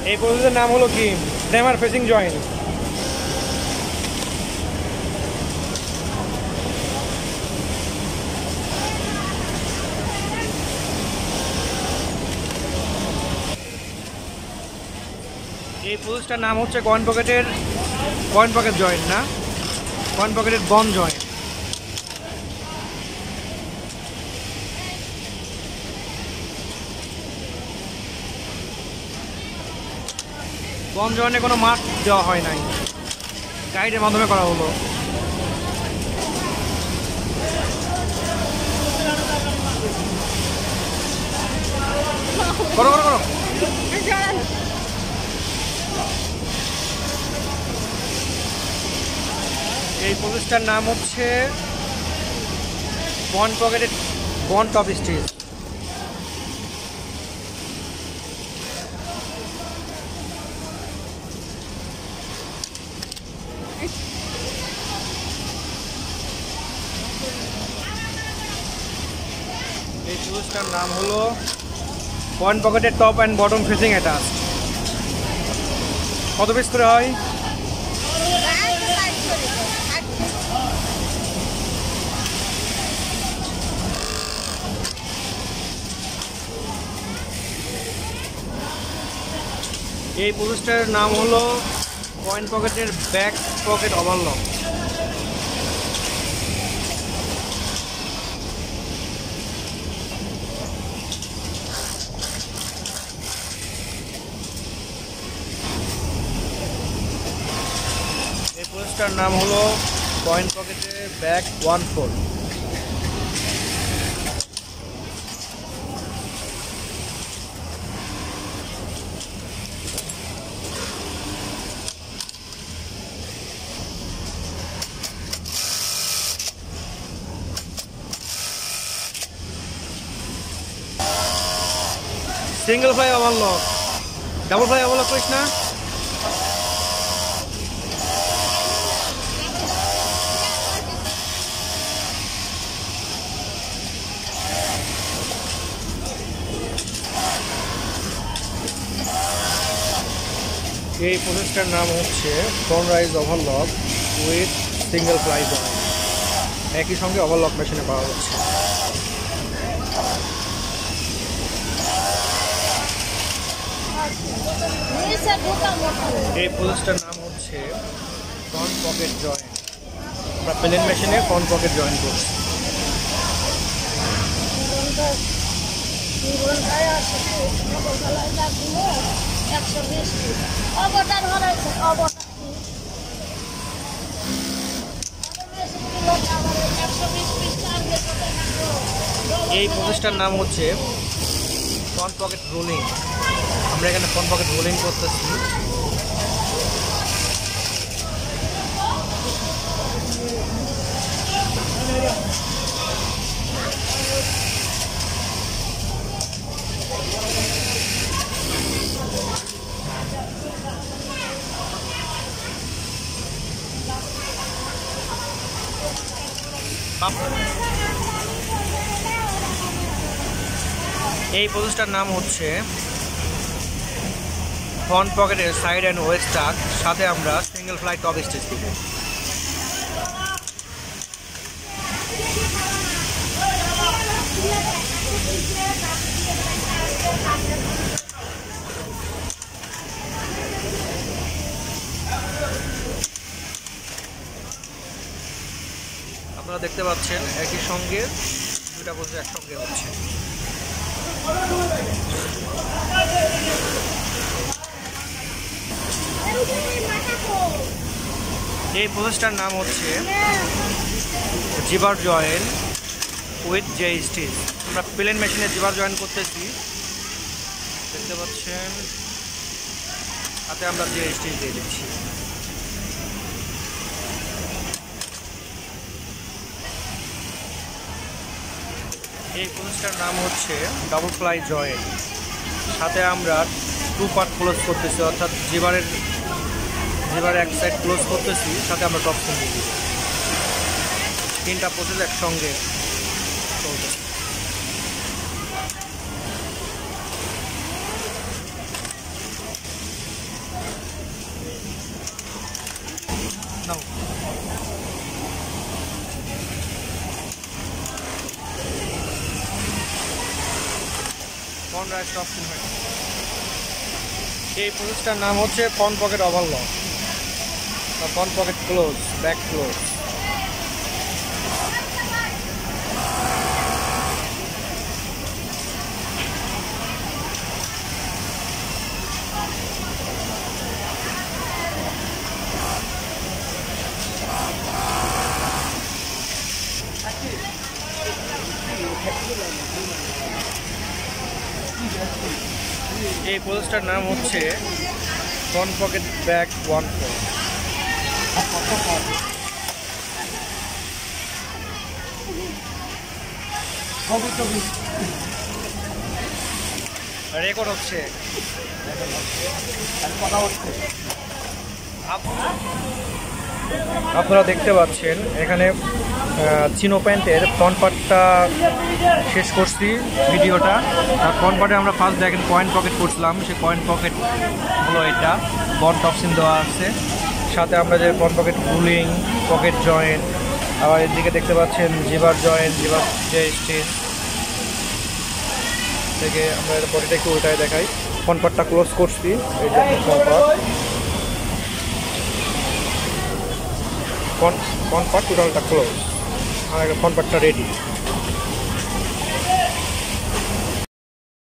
এই প্রসেসের নাম হলো কি ড্যামার ফেসিং জয়েন্ট। এই প্রসেসটার নাম হচ্ছে কয়েন পকেট জয়েন্ট না, কয়েন পকেটের বন জয়েন্ট। বন জয়েন্টে কোনো মার্ক দেওয়া হয় নাই, গাইডের মাধ্যমে করা হলো। করো করো করো। এই প্রসেসটার নাম হচ্ছে বন টপ স্টিচ। এই প্রসেসটার নাম হলো পয়েন্ট পকেটের top and bottom facing attach. কত পিস করে হয়? এই প্রসেসটার নাম হলো কয়েন পকেটের ব্যাক পকেট ওভারলক। এই প্রসেসটার নাম হলো কয়েন পকেটের back 1/4। Single fly overlock, double fly overlock করিস না। এই প্রসেসটার নাম হচ্ছে sunrise overlock with single fly joint. একই সঙ্গে ওভারলক মেশিনে করা হচ্ছে। এই প্রসেসটার নাম হচ্ছে ফ্রন্ট পকেট জয়েন্ট। আমরা প্লেন মেশিনে ফ্রন্ট পকেট জয়েন্ট করছি। এই প্রসেসটার নাম হচ্ছে ফ্রন্ট পকেট রোলিং। আমরা এখানে ফ্রন্ট পকেট রোলিং করতেছি। এই প্রসেসটার নাম হচ্ছে ফ্রন্ট পকেটের সাইড অ্যান্ড ওয়েস্ট টাক, সাথে আমরা সিঙ্গেল ফ্লাই টপ স্টিচ দিব। আপনারা দেখতে পাচ্ছেন একই সঙ্গে দুটা প্রসেস একসঙ্গে হচ্ছে। এই প্রসেসটার নাম হচ্ছে zipper joint with J stitch. আমরা প্লেন মেশিনে জিবার জয়েন্ট করতেছি, দেখতে পাচ্ছেন। তাতে আমরা জে স্টিচ দিয়ে দিচ্ছি। এই প্রসেসটার নাম হচ্ছে ডাবল ফ্লাই জয়েন্ট। সাথে আমরা 2 পার্ট ক্লোজ করতেছি, অর্থাৎ জিবারের এক সাইড ক্লোজ করতেছি, সাথে আমরা টপ ফিন দিয়ে দিচ্ছি। 3টা প্রসেস একসঙ্গে চলতেছে। ফ্রন্ট রাইট অপশন হয়। এই প্রসেসটার নাম হচ্ছে ফ্রন্ট পকেট ওভারলক বা front pocket close, back close. এই প্রসেসটার নাম হচ্ছে ফ্রন্ট পকেট ব্যাক 1/4। রেকর্ড হচ্ছে, আপনারা দেখতে পাচ্ছেন এখানে চিনো প্যান্টের ফ্রন্ট পার্টটা শেষ করছি ভিডিওটা। আর ফ্রন্ট পার্টে আমরা ফার্স্ট দেখেন কয়েন পকেট করছিলাম, সেই কয়েন পকেট হলো এটা, বন্ড টপসিন দেওয়া আছে। সাথে আমরা যে front pocket ruling, pocket joint, আবার এদিকে দেখতে পাচ্ছেন জিবার জয়েন্ট, জিবার যে স্টেজ থেকে আমরা বডিটা একটু উল্টায় দেখাই। ফ্রন্ট পার্টটা ক্লোজ করছি, এই যে ফ্রন্ট পার্ট টোটালটা ক্লোজ, আর ফ্রন্ট পার্টটা রেডি।